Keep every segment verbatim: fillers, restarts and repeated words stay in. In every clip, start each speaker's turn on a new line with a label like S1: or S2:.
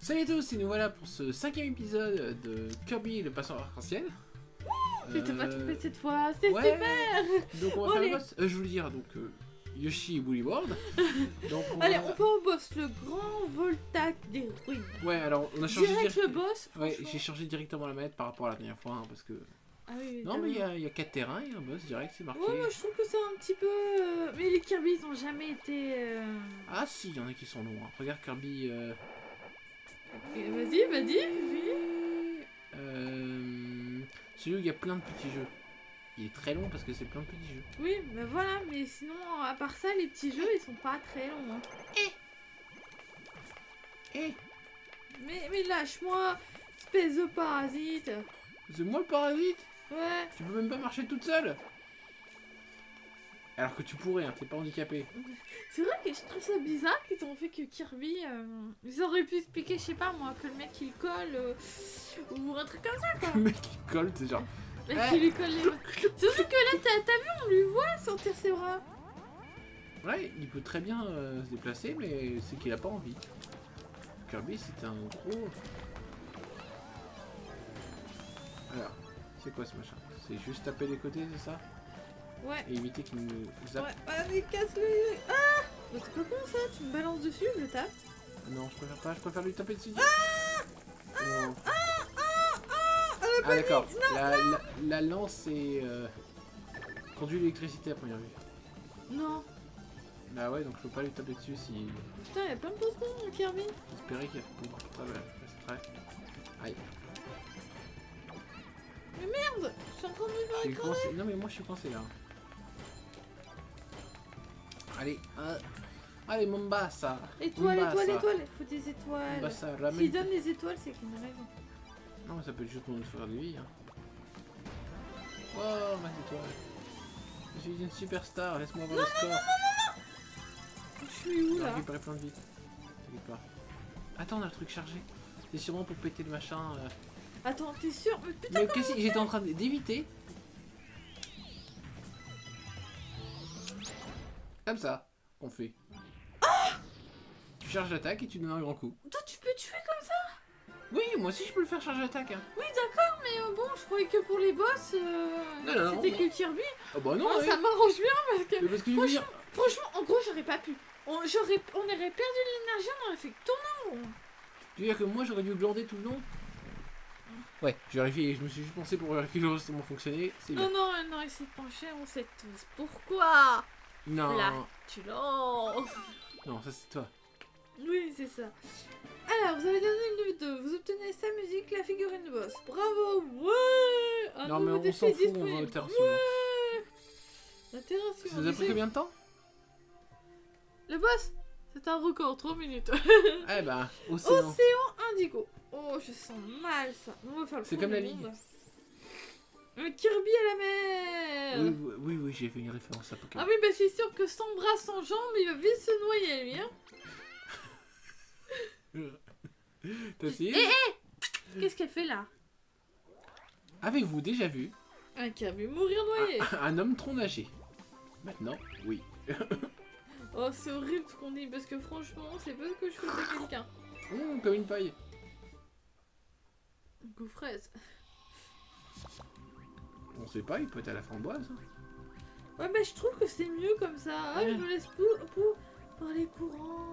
S1: Salut à tous, et nous voilà pour ce cinquième épisode de Kirby le passeur arc-en-ciel.
S2: Je t'ai pas
S1: Euh,
S2: trompé cette fois, c'est
S1: ouais.
S2: super.
S1: Donc on va
S2: Oh,
S1: faire
S2: les-
S1: le boss. Euh, je voulais dire, donc euh, Yoshi et Woolly World. Donc on
S2: Allez,
S1: va...
S2: on va au boss, le grand Voltac des ruines.
S1: Ouais, alors on a changé
S2: Direct
S1: dir-
S2: le boss,
S1: Ouais,
S2: franchement.
S1: j'ai changé directement la manette par rapport à la dernière fois, hein, parce que...
S2: Ah oui,
S1: Non
S2: t'as
S1: mais il y,
S2: raison.
S1: a- il y a quatre terrains, il y a un boss direct, c'est marqué.
S2: Ouais, moi je trouve que c'est un petit peu... euh, Mais les Kirby, ils ont jamais été... euh,
S1: Ah si, il y en a qui sont longs. Hein. Regarde Kirby... Euh...
S2: et Vas-y, vas-y. Oui.
S1: Euh... Celui où il y a plein de petits jeux. Il est très long parce que c'est plein de petits jeux.
S2: Oui, bah voilà, mais sinon, à part ça, les petits jeux, ils sont pas très longs. Hein.
S1: Eh
S2: Mais, mais lâche-moi, espèce de parasite.
S1: C'est moi le parasite.
S2: Ouais.
S1: Tu peux même pas marcher toute seule. Alors que tu pourrais, hein, t'es pas handicapé.
S2: C'est vrai que je trouve ça bizarre qu'ils ont fait que Kirby. euh, Ils auraient pu expliquer, je sais pas moi, que le mec il colle euh, ou un truc comme ça quoi.
S1: Le mec qui colle, c'est genre...
S2: Le mec
S1: Eh.
S2: qui lui colle les. Surtout que là, t'as t'as vu, on lui voit sortir ses bras.
S1: Ouais, il peut très bien euh, se déplacer, mais c'est qu'il a pas envie. Kirby, c'est un gros... Alors, c'est quoi ce machin? C'est juste taper les côtés, c'est ça?
S2: Ouais.
S1: Et éviter qu'il nous zappe.
S2: Ouais, allez, casse-le. Ah bah, c'est pas con ça, tu me balances dessus, je le tape.
S1: Non, je préfère pas, je préfère lui taper dessus.
S2: Ah
S1: Oh.
S2: Ah Ah Ah
S1: Ah d'accord, la, la, la lance est... Euh, conduit l'électricité à première vue.
S2: Non.
S1: Bah ouais, donc je peux pas lui taper dessus si...
S2: Putain, y'a plein de poissons mon Kirby.
S1: J'espérais qu'il y a pouvoir tout ça, voilà, c'est très... Aïe.
S2: Mais merde, je suis en train de me
S1: Je
S2: faire
S1: suis
S2: écraser.
S1: coincé. Non mais moi je suis coincé là. Allez, euh... allez Mombasa.
S2: Étoile,
S1: Mombasa.
S2: étoile, étoile. Il faut des étoiles.
S1: Mombasa, ramène.
S2: S'il donne des étoiles, c'est qu'il a raison.
S1: Non mais ça peut être juste pour nous faire de vie. Hein. Oh ma étoile. Je suis une superstar, laisse-moi voir le score.
S2: Je suis où
S1: Je vais
S2: là?
S1: récupérer plein de vie. T'inquiète pas. Attends, on a le truc chargé. C'est sûrement pour péter le machin. Euh...
S2: Attends, t'es sûr? Mais putain,
S1: Mais qu'est-ce que j'étais en train d'éviter? Comme ça, on fait. Tu charges l'attaque et tu donnes un grand coup.
S2: toi tu peux tuer comme ça?
S1: Oui, moi aussi je peux le faire charger l'attaque. Hein.
S2: Oui, d'accord, mais euh, bon, je croyais que pour les boss, euh,
S1: Non, non, non,
S2: c'était
S1: non.
S2: que Kirby.
S1: Ah bah non,
S2: Oh,
S1: ouais.
S2: ça m'arrange bien parce que,
S1: Mais parce que je veux dire...
S2: franchement, en gros, j'aurais pas pu. On, j'aurais, on aurait perdu de l'énergie, on aurait fait que tourner en rond.
S1: Tu veux dire que moi j'aurais dû glander tout le long? Ouais, j'ai vérifié, je me suis juste pensé pour vérifier comment fonctionnait, c'est bien.
S2: Non, non, non, il s'est penché, on sait tous pourquoi.
S1: Non,
S2: Là, tu lances.
S1: non, ça c'est toi.
S2: Oui, c'est ça. Alors, vous avez donné le deux. Vous obtenez sa musique, la figurine de boss. Bravo. Ouais. Un
S1: Non mais
S2: nouveau
S1: on
S2: défi
S1: s'en fout, on va
S2: disponible.
S1: au terrain suivant.
S2: Ouais. La terrain
S1: Ça
S2: suivant.
S1: vous a pris combien de temps?
S2: Le boss, c'est un record, trois minutes.
S1: Eh ben, océan.
S2: Océan Indigo. Oh, je sens mal ça. On va faire le
S1: C'est
S2: tour
S1: comme
S2: du
S1: la ligue.
S2: monde. Un Kirby à la mer.
S1: Oui, oui, oui, oui, j'ai fait une référence à Pokémon.
S2: Ah oui, bah je suis sûre que sans bras, sans jambes, il va vite se noyer lui. Hein.
S1: T'as essayé?
S2: Eh, eh Qu'est-ce qu'elle fait là?
S1: Avez-vous déjà vu
S2: Un Kirby mourir noyé.
S1: un, un homme trop nager? Maintenant, oui.
S2: Oh, c'est horrible ce qu'on dit parce que franchement, c'est pas ce que je faisais à quelqu'un.
S1: Hum, comme une paille.
S2: Goût fraise.
S1: On sait pas, il peut être à la framboise.
S2: Ouais, mais je trouve que c'est mieux comme ça. Ah, je me laisse pour, pour parler courant.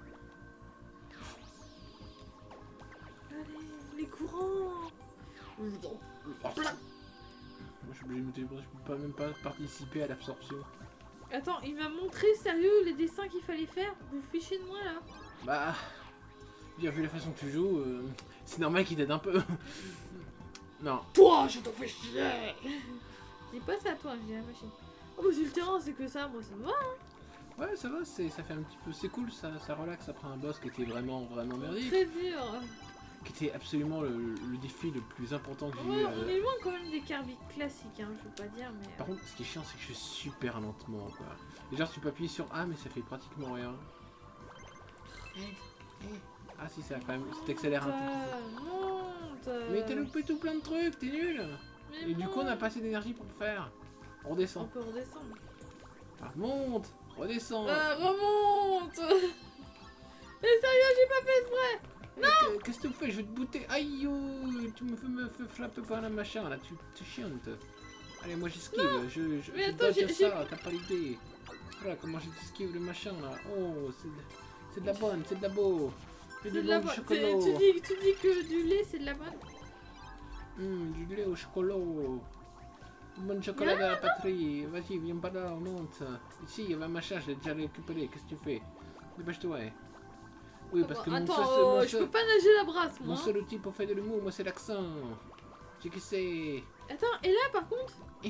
S2: Allez, les courants.
S1: Moi, je suis obligé de me téléphoner, je peux pas même pas participer à l'absorption.
S2: Attends, il m'a montré sérieux les dessins qu'il fallait faire. Vous vous fichez de moi là?
S1: Bah, bien vu la façon que tu joues, euh, c'est normal qu'il t'aide un peu. Non.
S2: Toi, je t'en fais chier. Dis pas ça à toi, j'ai la machine. Oh bah c'est le terrain, c'est que ça, moi ça me va. Hein.
S1: Ouais, ça va, c'est, ça fait un petit peu, c'est cool, ça, ça relaxe après un boss qui était vraiment, vraiment merdique,
S2: Très dur.
S1: qui était absolument le, le défi le plus important que j'ai
S2: Ouais,
S1: eu.
S2: on
S1: euh.
S2: est loin quand même des Kirby classiques, hein, je veux pas dire, mais...
S1: Par contre, ce qui est chiant, c'est que je fais super lentement, quoi. Déjà, tu peux appuyer sur A, mais ça fait pratiquement rien. Ah si, ça quand même, ça t'accélère un tout petit peu.
S2: Monte, monte.
S1: Mais t'as loupé tout plein de trucs, t'es nul.
S2: Mais
S1: Et du coup, on n'a
S2: monte.
S1: pas assez d'énergie pour le faire. On
S2: On
S1: redescend.
S2: peut redescendre.
S1: Ah, monte, redescends.
S2: Euh, remonte. Mais sérieux, j'ai pas fait exprès.
S1: Non. Qu'est-ce que tu fais? Je vais te bouter. Aïe, oh, tu me fais me fais frapper par la machin là, tu te chiantes. Allez, moi j'esquive, je, je,
S2: mais
S1: je
S2: attends,
S1: dodge
S2: j'ai-
S1: ça, t'as pas l'idée. Voilà comment j'esquive le machin là. Oh, c'est de, c'est de la bonne, c'est de la beau. C'est
S2: C'est
S1: du
S2: de la
S1: bon
S2: bonne.
S1: chocolat.
S2: Tu dis, tu dis que du lait c'est de la bonne.
S1: Hum, du lait au chocolat. Bon chocolat de la patrie. Vas-y, viens pas là, on monte. Ici, il y avait un machin, je l'ai déjà récupéré. Qu'est-ce que tu fais? Dépêche-toi. Oui, parce que mon
S2: Attends,
S1: seul,
S2: oh,
S1: mon
S2: je
S1: seul-
S2: peux pas nager la brasse moi.
S1: mon seul outil pour faire de l'humour, moi, c'est l'accent. J'ai que c'est.
S2: Attends, et là par contre.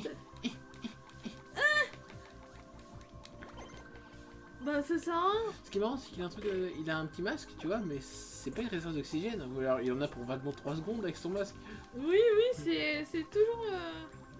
S2: Bah ça sert à rien.
S1: Ce qui est marrant, c'est qu'il a un truc, euh, il a un petit masque, tu vois, mais c'est pas une réserve d'oxygène. Ou alors il en a pour vaguement trois secondes avec son masque.
S2: Oui, oui, c'est c'est toujours. Euh...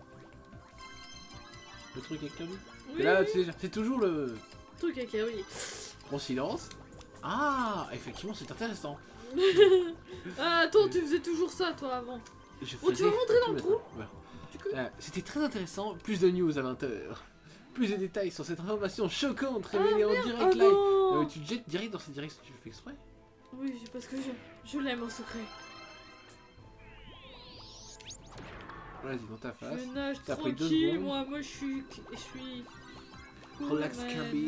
S1: Le truc avec Kirby.
S2: Oui,
S1: Et là,
S2: oui.
S1: tu sais, c'est toujours le
S2: Truc avec oui.
S1: gros silence. Ah, effectivement, c'est intéressant.
S2: Ah, attends, tu faisais toujours ça toi avant.
S1: Je
S2: Oh, tu
S1: faisais-
S2: vas rentrer dans le trou?
S1: Ouais.
S2: Tu peux-
S1: Euh, C'était très intéressant. Plus de news à vingt heures. Plus de détails sur cette information choquante révélée
S2: Ah,
S1: en
S2: merde.
S1: direct
S2: Ah
S1: live.
S2: non.
S1: Euh, tu te jettes direct dans cette direction, tu le fais exprès.
S2: Oui, c'est parce que je, je l'aime en secret.
S1: Vas-y, dans ta face.
S2: Je nage
S1: T'as pris deux
S2: tranquille,
S1: secondes.
S2: moi, moi je suis. Je suis. cool,
S1: Relax,
S2: man.
S1: Kirby.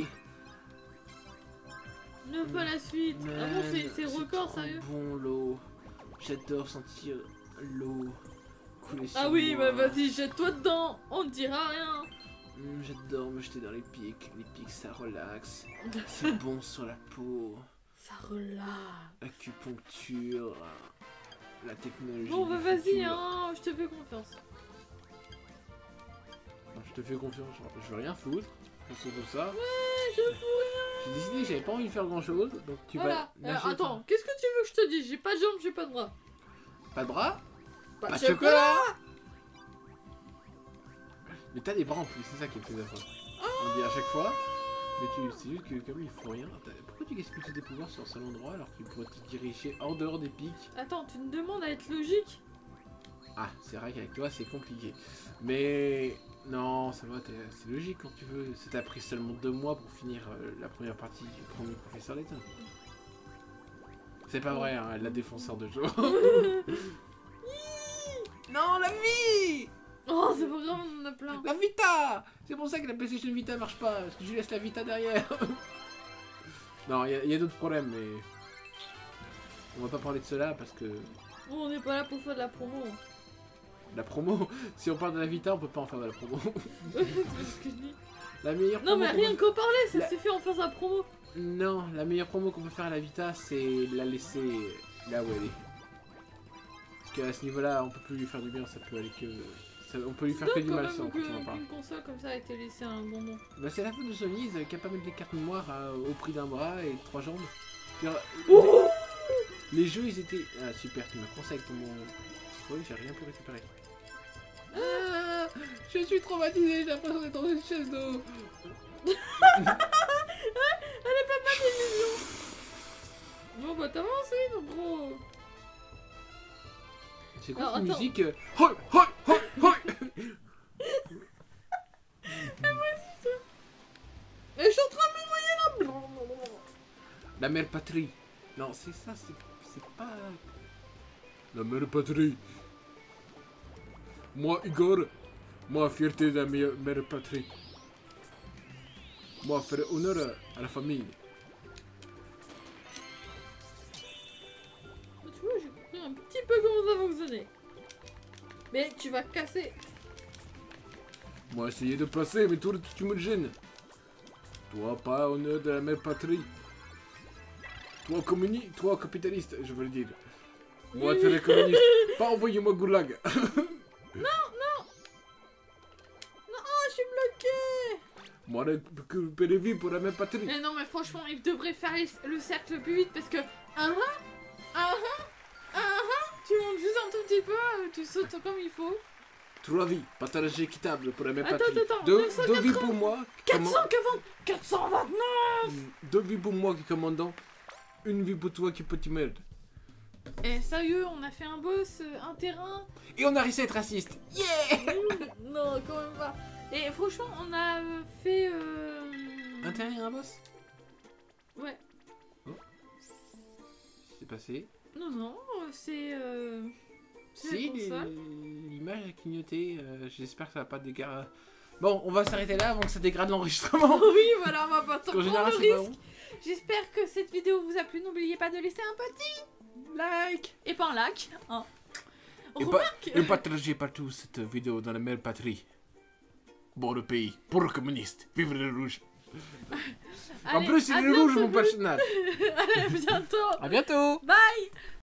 S2: Ne pas la suite. Ah bon, c'est-
S1: Man,
S2: c'est record,
S1: trop
S2: sérieux?
S1: bon l'eau. J'adore sentir l'eau couler sur
S2: Ah oui,
S1: moi.
S2: bah vas-y, jette-toi dedans, on ne dira rien.
S1: Hum, J'adore me jeter dans les pics. Les pics, ça relaxe. C'est bon sur la peau.
S2: Ça relaxe.
S1: Acupuncture. La technologie.
S2: Bon, bah
S1: du
S2: vas-y,
S1: futur.
S2: hein, je te fais confiance.
S1: Non, je te fais confiance, je- je veux rien foutre. C'est comme ça.
S2: Ouais, je fous
S1: J'ai décidé que j'avais pas envie de faire grand chose, donc tu
S2: Voilà.
S1: vas.
S2: Euh,
S1: nager
S2: attends, qu'est-ce que tu veux que je te dise? J'ai pas de jambes, j'ai pas de bras.
S1: Pas de bras,
S2: Pas,
S1: pas de chocolat. Mais t'as des bras en plus, c'est ça qui est le plus important. On dit à chaque fois. Mais tu, c'est juste que comme il faut rien. T'as- Pourquoi tu gaspilles tous tes pouvoirs sur un seul endroit alors que tu pourrais te diriger hors dehors des pics?
S2: Attends, tu me demandes à être logique?
S1: Ah, c'est vrai qu'avec toi c'est compliqué. Mais non, ça va, t'es- c'est logique quand tu veux. Ça t'a pris seulement deux mois pour finir euh, la première partie du premier professeur Layton. C'est pas vrai, hein, elle l'a défoncé en deux jours. Non, la vie!
S2: Oh, c'est pas grave, on en a plein.
S1: La Vita! C'est pour ça que la PlayStation Vita marche pas, parce que je lui laisse la Vita derrière. Non, il y a, y a d'autres problèmes, mais on va pas parler de cela parce que
S2: Bon, on n'est pas là pour faire de la promo.
S1: la promo, si on parle de la Vita, on peut pas en faire de la promo.
S2: C'est ce que je dis.
S1: La meilleure
S2: Non,
S1: promo
S2: mais
S1: qu'on
S2: rien
S1: peut-
S2: qu'en parler, ça
S1: La-
S2: suffit en faire sa promo.
S1: Non, la meilleure promo qu'on peut faire à la Vita, c'est la laisser là où elle est. Parce qu'à ce niveau-là, on peut plus lui faire du bien, ça peut aller que... ça- on peut lui faire que
S2: Donc,
S1: du
S2: quand
S1: mal
S2: même
S1: si on continue à en
S2: que-
S1: parler.
S2: qu'une console comme ça a été laissée à un bon nom.
S1: Bah c'est la faute de Sony, ils avaient qu'à pas mettre des cartes mémoire à- au prix d'un bras et de trois jambes. Puis, euh,
S2: Oh
S1: les jeux ils étaient... Ah super, tu m'as conseillé avec ton... Oui, j'ai rien pu récupérer. Ah, je suis traumatisé, j'ai l'impression d'être dans une chaise d'eau.
S2: Elle est pas mal l'illusion. Bon, bah t'as avancé, donc gros.
S1: C'est quoi
S2: Alors,
S1: cette
S2: attends.
S1: musique euh, Hoi, hoi, hoi, hoi.
S2: Et je suis en train de me noyer là.
S1: La mère patrie. Non, c'est ça, c'est c'est pas... La mère patrie. Moi, Igor, moi, fierté de la mère mère patrie. Moi, faire honneur à- à la famille.
S2: Tu vois, j'ai compris un petit peu comment ça fonctionnait. Mais tu vas casser.
S1: Moi, essayer de passer, mais toi, tu me gênes. Toi, pas honneur de la mère patrie. Toi, communi... Toi, capitaliste, je veux le dire. Moi, tu es communiste. Pas envoyez-moi goulag.
S2: Ah, je suis bloqué.
S1: Moi, récupérer vie pour la mère patrie.
S2: Mais non, mais franchement, il devrait faire les- le cercle le plus vite parce que. Ah ah Ah ah Ah ah Tu montes juste un tout petit peu, euh, tu sautes comme il faut.
S1: Trois vies, partage équitable pour la mère
S2: Attends,
S1: patrie.
S2: attends, attends,
S1: Deux,
S2: neuf cent
S1: deux vies pour moi. qui
S2: quatre
S1: commande-
S2: cent quarante quatre cent vingt-neuf
S1: Deux vies pour moi qui commandant. Une vie pour toi qui petit merde.
S2: Eh, sérieux, on a fait un boss, euh, un terrain.
S1: Et on a réussi à être raciste. Yeah.
S2: Mmh, non, quand même pas. Et franchement, on a euh, fait. Euh...
S1: Un terrain et un boss.
S2: Ouais.
S1: Oh. s'est passé?
S2: Non, non, c'est... Euh... c'est
S1: Si,
S2: la console.
S1: les- l'image a clignoté. euh, J'espère que ça va pas dégrader. Bon, on va s'arrêter là avant que ça dégrade l'enregistrement.
S2: Oui, voilà, on va pas
S1: En
S2: prendre
S1: général,
S2: le
S1: c'est pas
S2: risque.
S1: bon.
S2: J'espère que cette vidéo vous a plu. N'oubliez pas de laisser un petit
S1: Like.
S2: et pas un like. Hein.
S1: Et pas,
S2: Remarque.
S1: et partagez partout cette vidéo dans la même patrie. Pour le pays, pour le communiste. Vive le rouge. En
S2: Allez,
S1: plus, il
S2: à
S1: est rouge,
S2: bientôt.
S1: mon personnage.
S2: Allez, à bientôt.
S1: À bientôt.
S2: Bye.